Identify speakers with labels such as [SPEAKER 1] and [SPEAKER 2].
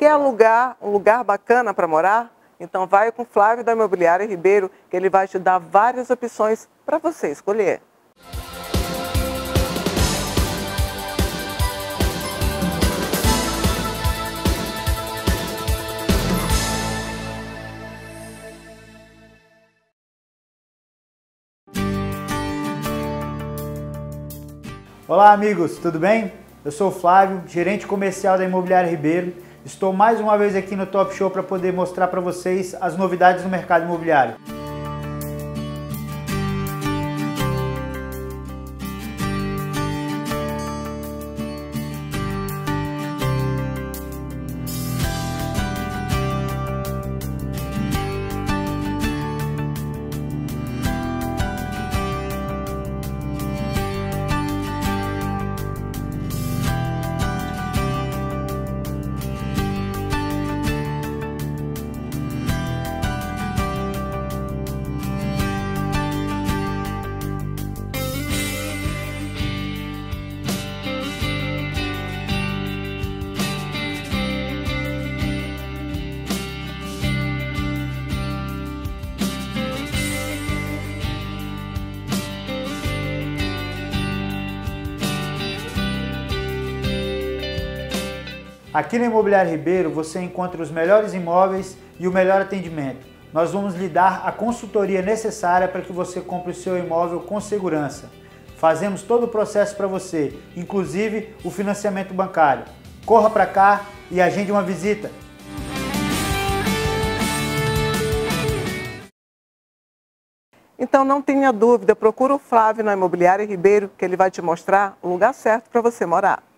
[SPEAKER 1] Quer alugar um lugar bacana para morar? Então vai com o Flávio da Imobiliária Ribeiro, que ele vai te dar várias opções para você escolher.
[SPEAKER 2] Olá amigos, tudo bem? Eu sou o Flávio, gerente comercial da Imobiliária Ribeiro. Estou mais uma vez aqui no Top Show para poder mostrar para vocês as novidades do mercado imobiliário. Aqui na Imobiliária Ribeiro você encontra os melhores imóveis e o melhor atendimento. Nós vamos lhe dar a consultoria necessária para que você compre o seu imóvel com segurança. Fazemos todo o processo para você, inclusive o financiamento bancário. Corra para cá e agende uma visita.
[SPEAKER 1] Então não tenha dúvida, procura o Flávio na Imobiliária Ribeiro, que ele vai te mostrar o lugar certo para você morar.